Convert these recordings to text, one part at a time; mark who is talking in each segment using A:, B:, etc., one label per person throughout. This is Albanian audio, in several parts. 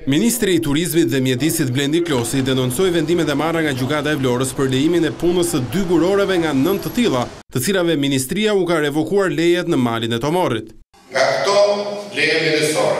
A: Ministri i Turizmit dhe Mjedisit Blendi Klosi denoncoi vendimet e marra nga gjykata e Vlorës për lejimin e punës së 2 kuroreve nga 9 të tilla, të cilave ministria u ka revokuar lejet në malin e Tomorrit.
B: Nga këto leje mjedisore,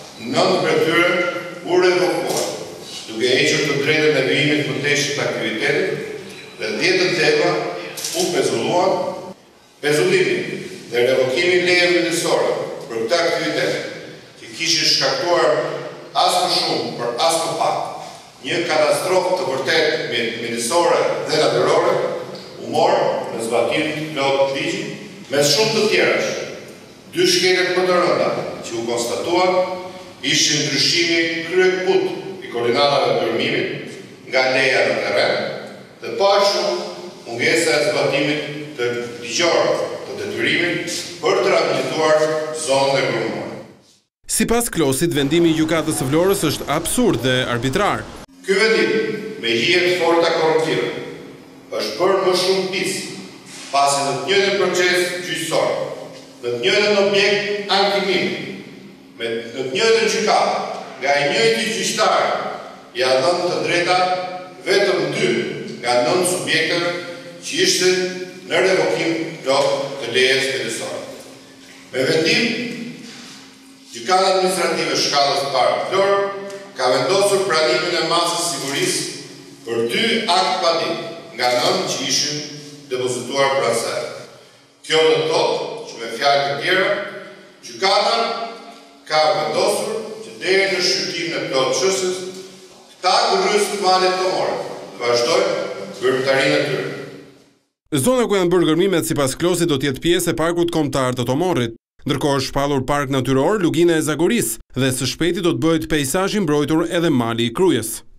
B: 9 prej tyre u revokuar, duke hequr të drejtën e vijimit të teshit të aktivitetit dhe 10 të tjera u pezulluan. Pezullimi dhe revokimi leje mjedisore për këtë aktivitet që kishin shkaktuar as më shumë për as më pak një katastrofë të vërtet mjedisore dhe natyrore u morë në zbatim të plot të ligjit, mes shumë të tjerash. 2 shkeljet më të rënda që u konstatuan ishin ndryshimi kryekput i koordinatave të ndërmimit nga leja në terren dhe pashtu mungesa e zbatimit të ligjor të detyrimit për të rehabilituar zonën e grumuar.
A: Sipas Klosit, vendimi i gjykatës së Vlorës është absurd dhe arbitrar.
B: Ky vendim, me hije të forta korruptive, është bërë më shumë pis, pasi në të njëjtën proces gjyqësor, në të njëjtën objekt ankimimi, në të njëjtën gjykatë, nga i njëjti gjyqtar, ia dhënë të drejta vetëm 2 nga 9 subjekteve që ishin në revokim plot të lejes mjedisore. Me vendim, Gjykata administrative shkallës parë Vlorë ka vendosur pranimin e masës sigurisë për 2 akt padit nga 9 që ishin depozituar pranë saj. Kjo do të thotë që me fjalë të tjera, gjykata ka vendosur që deri në shqyrtimin e plotësisë këta kurrës të malit Tomorit të vazhdojnë veprimtarinë e tyre.
A: Zona ku janë bërë gërmimet sipas Klosit do të jetë pjesë e parkut kombëtar të Tomorrit. Ndërkohë është shpallur park natyror Lugina e Zagorisë dhe së shpejti do të bëhet peizazh i mbrojtur edhe mali i Krujës.